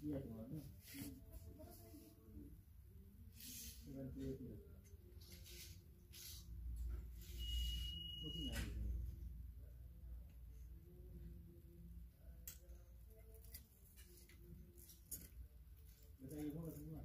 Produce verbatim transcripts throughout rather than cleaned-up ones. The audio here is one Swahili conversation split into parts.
Iya gimana? Dengan dia itu. Mungkin ada. Betul ibu semua.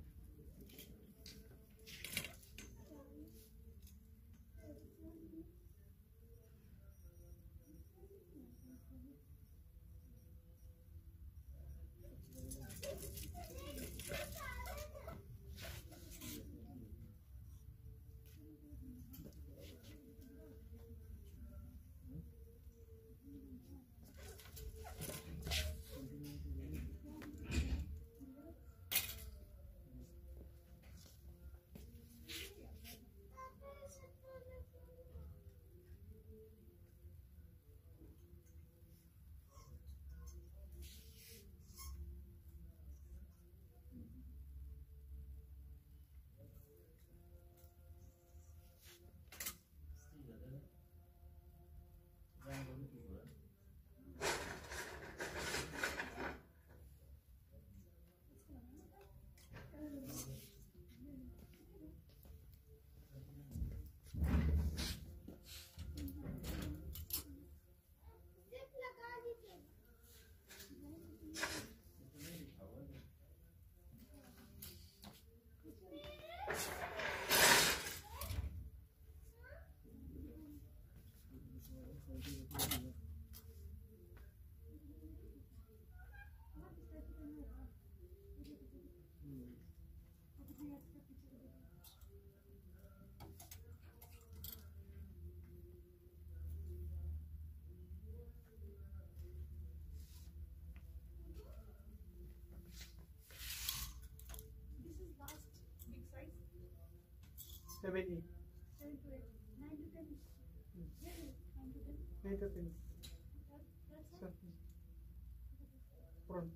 Seven eight. Seven to eight. Nine to ten. Nine to ten. Nine to ten. That, that's all. Seven. Front.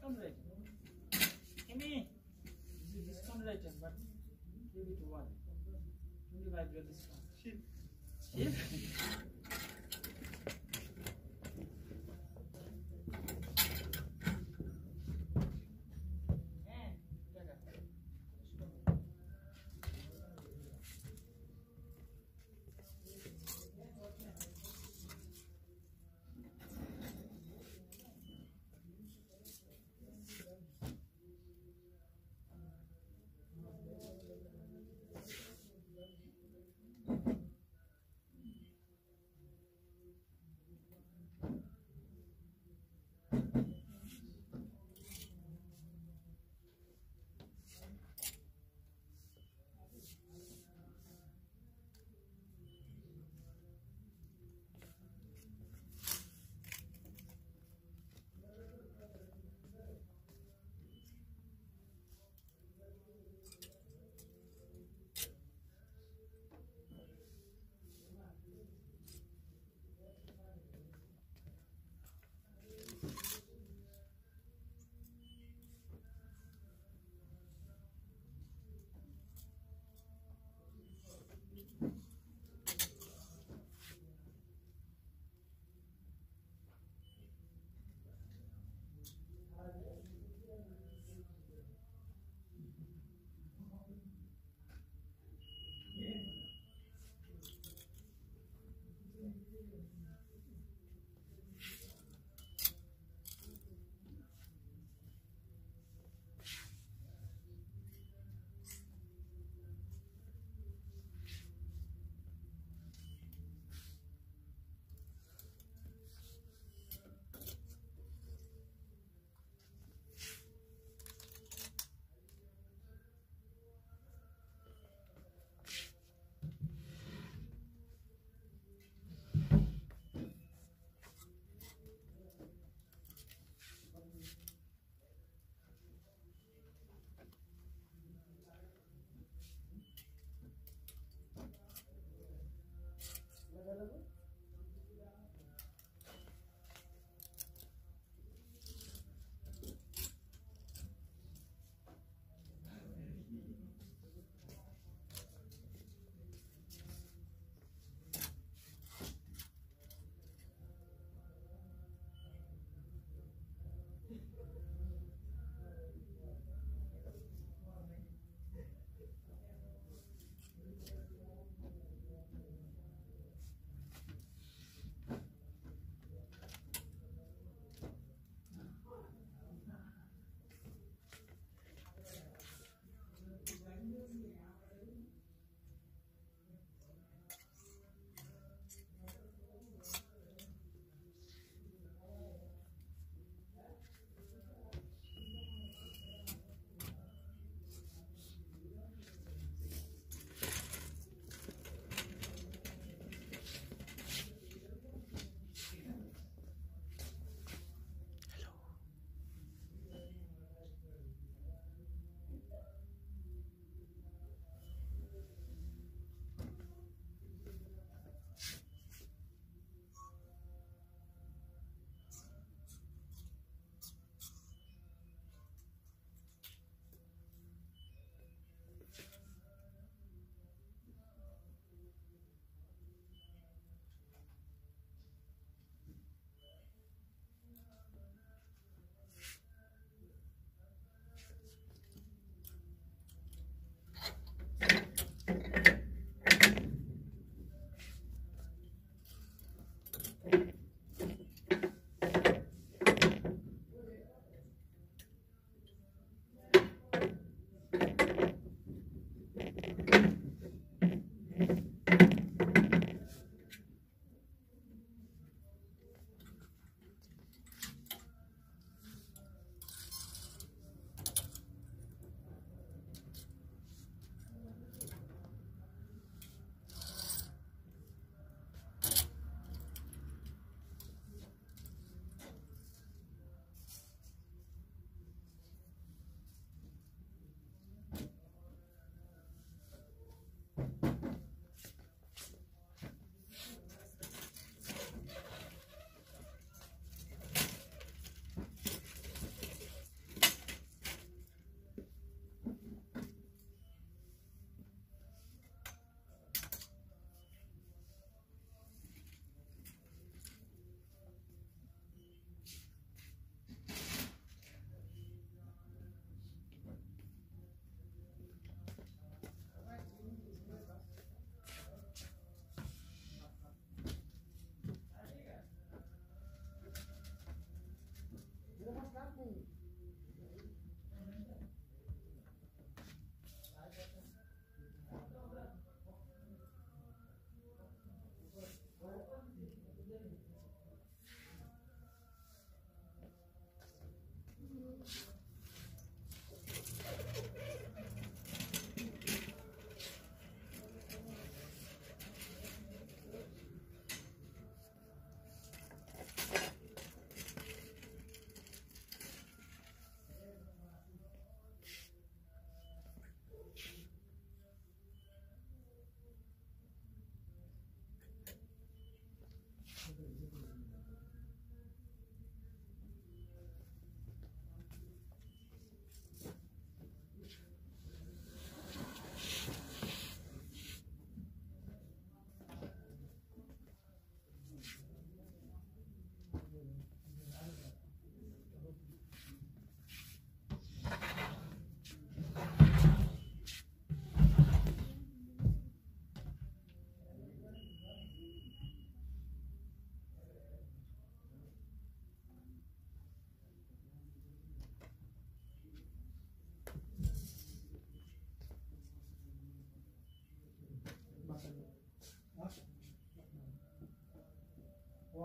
discount rate. Amy, this is discount rate, but give it one. twenty-five dollar discount. Cheap. Cheap?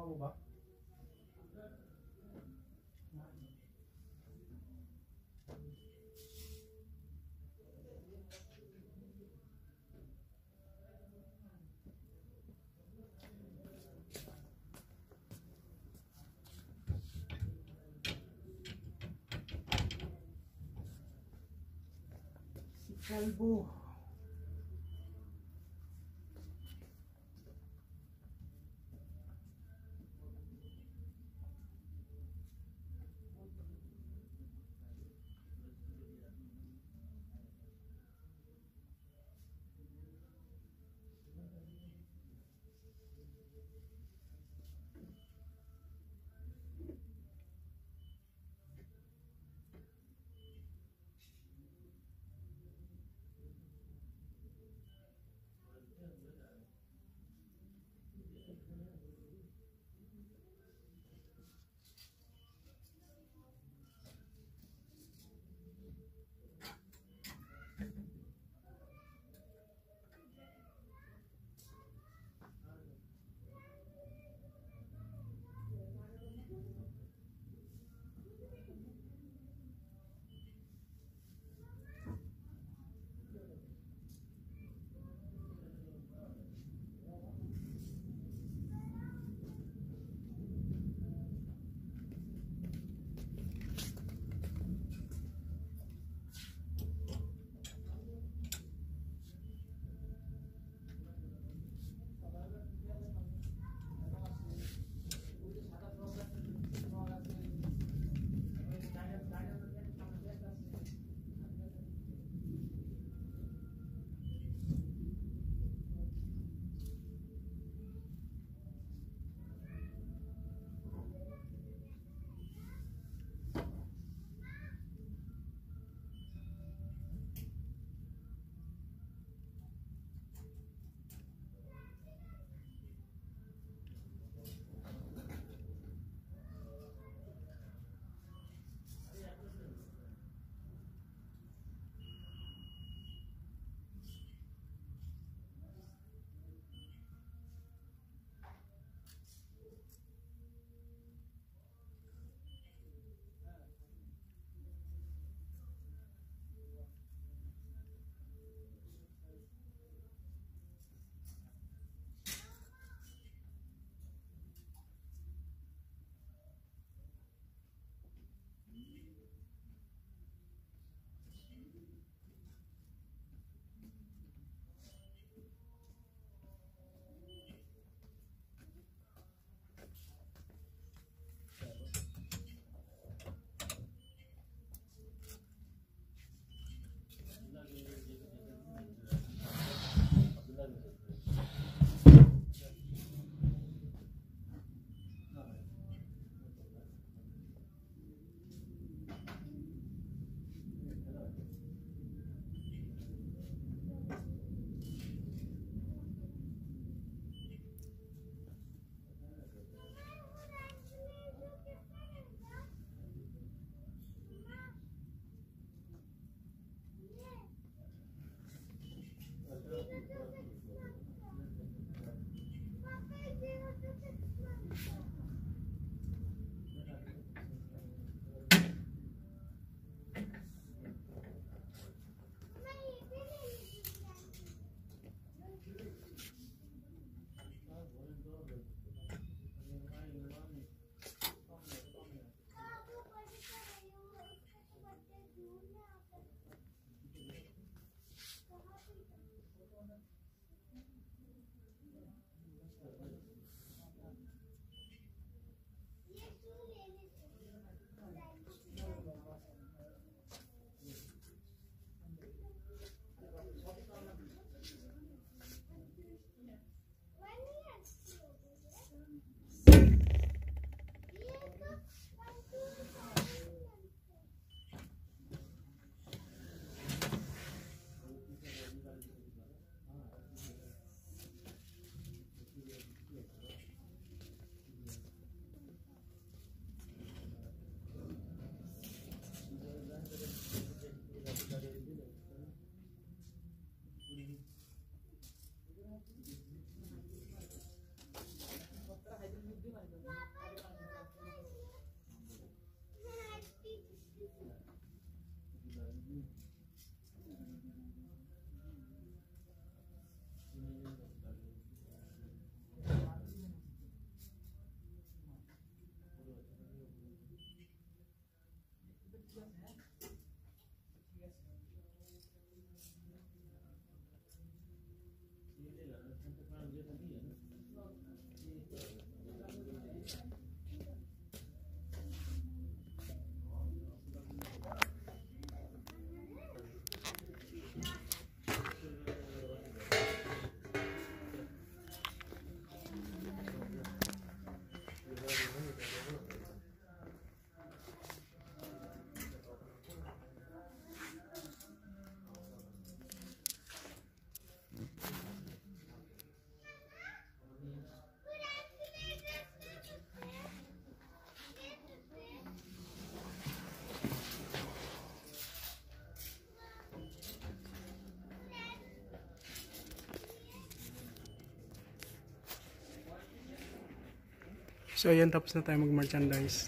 mau ba? Si Kalbo. So ayan, tapos na tayo mag-merchandise.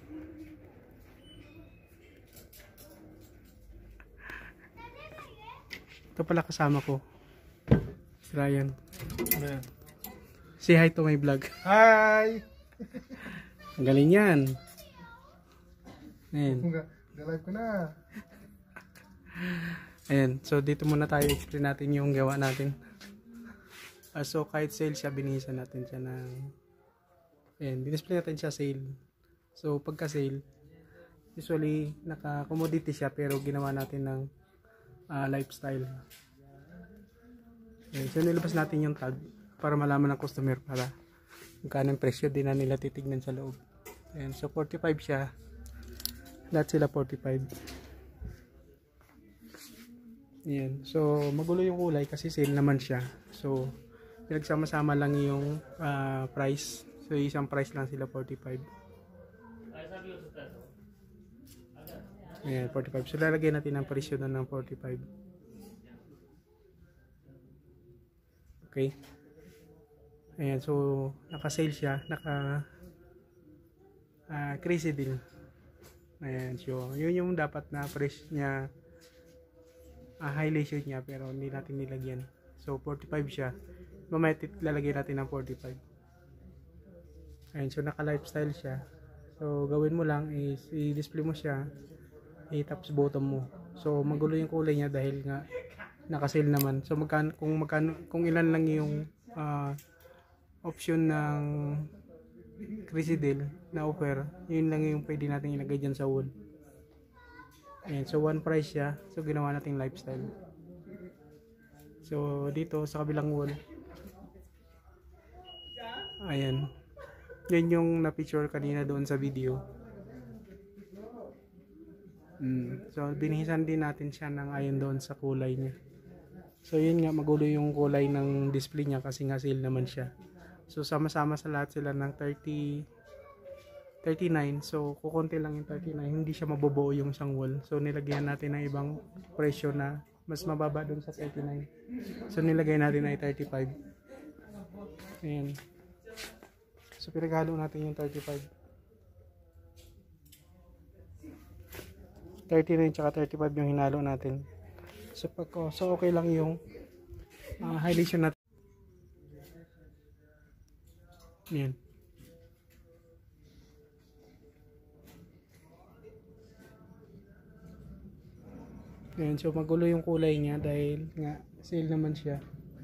Ito pala kasama ko, si Ryan. Ayan. Say hi to my vlog. Hi! Ang galing yan. Ayan. Galive ko na. Ayan, so dito muna tayo explain natin yung gawa natin. Uh, so kahit sale siya, binihisan natin siya ng, ayan, dinisplay natin siya sale. So pagka sale, usually naka commodity siya pero ginawa natin ng uh, lifestyle. Ayan, so nilabas natin yung tag para malaman ng customer para magkano ang presyo, din na nila titignan sa loob. Ayan, so forty-five siya. Lahat sila forty-five. Ayan. So, magulo yung kulay kasi sale naman siya. So, pinagsama-sama lang yung uh, price. So, isang price lang sila, forty-five. Ayan, forty-five. So, lalagyan natin ang presyo doon ng forty-five. Okay. Ayan. So, naka-sale siya. Naka uh, crazy deal. Ayan. So, yun yung dapat na price niya. Uh, highlightion niya pero hindi natin nilagyan. So forty-five siya. Mamaya lalagyan natin ng forty-five. Ayun, so naka lifestyle siya. So gawin mo lang is i-display mo siya, i-taps bottom mo. So magulo yung kulay niya dahil nga naka-sale naman. So magkano kung magkano kung ilan lang yung uh, option ng crazy deal na offer, yun lang yung pwede natin ilagay dyan sa wall. Ayan, so one price siya. So ginawa nating lifestyle. So dito sa kabilang wall, ayan, yan yung na-picture kanina doon sa video. mm. So binihisan din natin siya ng ayon doon sa kulay niya. So yun nga, magulo yung kulay ng display niya kasi nga sale naman siya. So sama-sama sa lahat sila ng thirty thirty-nine. So kukunti lang yung thirty-nine, hindi siya mabubuo yung isang wall. So nilagyan natin ng ibang presyo na mas mababa dun sa thirty-nine. So nilagay natin ay thirty-five. Ayan. So pinaghalo natin yung thirty-five. thirty-nine tsaka thirty-five yung hinalo natin. So, pag, oh, so okay lang yung uh, highlightion natin. Ayan. Ayan, so magulo yung kulay niya dahil nga sale naman siya.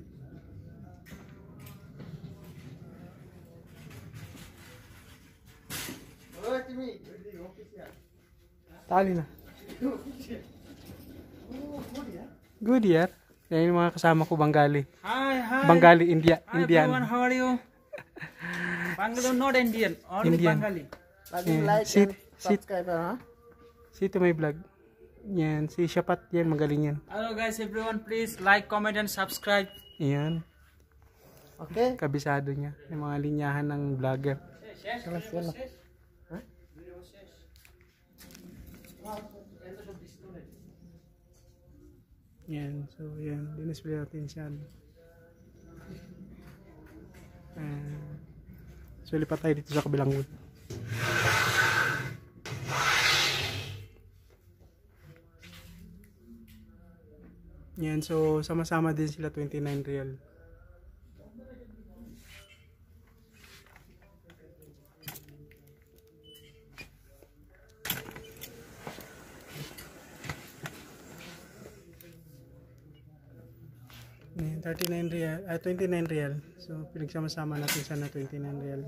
Tali na. Good year. Yan yung mga kasama ko, Bengali. Hi, hi. Bengali, India, Hi, Indian. everyone, how are you? Bangalore, not Indian, only Indian. Bengali. Ayan, Like sit, and sit, subscribe, ha? sit to my vlog. Yan, si Shapat yan, magaling yan. Hello guys, everyone, please like, comment, and subscribe. Ayan, Okay. kabisado niya. Yung mga linyahan ng vlogger. Salas yan, no? Yan, so yan, dinisplay natin siya. Uh, so lipat tayo dito sa kabilang wall. Yan, so sama-sama din sila twenty-nine real. Yan, thirty-nine real, ah, twenty-nine real. So pinagsama-sama natin sana twenty-nine real.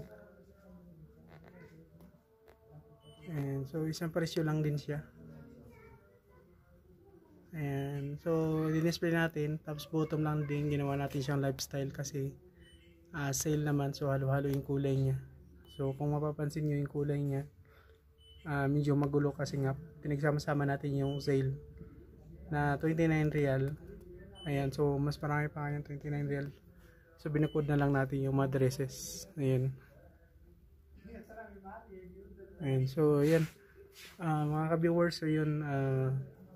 And so isang presyo lang din siya. Ayan. So, din-display natin. Tapos bottom lang din. Ginawa natin siyang lifestyle kasi uh, sale naman. So, halo-halo yung kulay niya. So, kung mapapansin nyo yung kulay niya, uh, medyo magulo kasi nga pinagsama-sama natin yung sale na twenty-nine real. Ayan. So, mas marami pa yung twenty-nine real. So, binukod na lang natin yung mga dresses. Ayan. Ayan. So, ayan. Uh, mga ka-viewers, so yun, uh,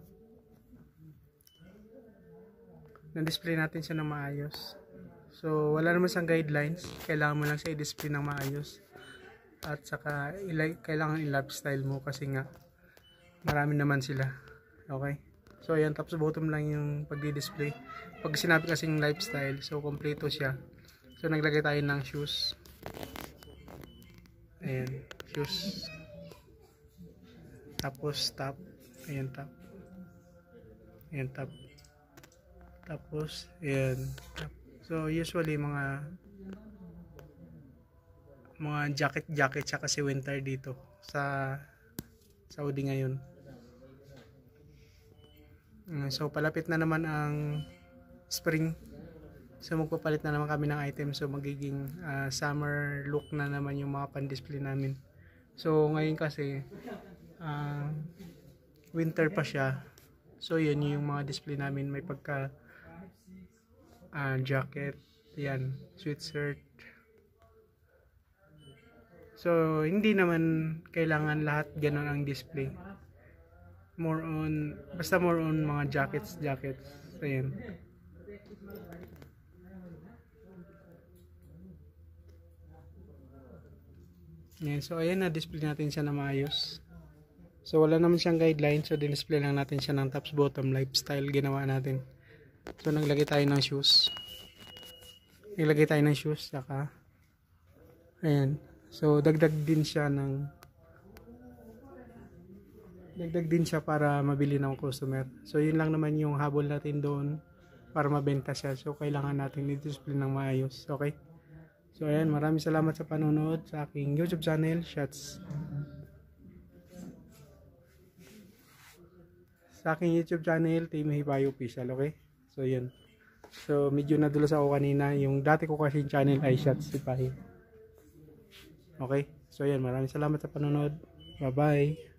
na-display natin siya ng maayos. So, wala naman siyang guidelines. Kailangan mo lang siya i-display ng maayos. At saka, kailangan i-lifestyle mo kasi nga, marami naman sila. Okay? So, ayan. Tapos bottom lang yung pag-display. Pag sinabi kasing lifestyle, so, kompleto siya. So, naglagay tayo ng shoes. Ayan. Shoes. Tapos, top. Ayan, top. Ayan, top. Tapos, ayan. So, usually, mga mga jacket-jacket siya kasi winter dito sa Saudi ngayon. So, palapit na naman ang spring. So, magpapalit na naman kami ng item. So, magiging uh, summer look na naman yung mga pan-display namin. So, ngayon kasi, uh, winter pa siya. So, yun yung mga display namin. May pagka Uh, jacket, yan, sweatshirt. So, hindi naman kailangan lahat ganun ang display. More on, basta more on mga jackets, jackets. So, yan. Yan. So, ayan na, display natin siya na maayos. So, wala naman siyang guideline. So, din-display lang natin siya ng tops, bottom, lifestyle, ginawa natin. So, naglagay tayo ng shoes. Naglagay tayo ng shoes. Saka, ayan. So, dagdag din siya ng dagdag din siya para mabili ng customer. So, yun lang naman yung habol natin doon para mabenta siya. So, kailangan natin i-display ng maayos. Okay? So, ayan. Maraming salamat sa panonood sa aking YouTube channel, Shots. Sa aking YouTube channel, Team Hibayo Official. Okay? So, yun. So, medyo nadulas ako kanina. Yung dati ko kasi channel ay Shots Hibayo. Okay? So, yan. Maraming salamat sa panonood. Bye-bye.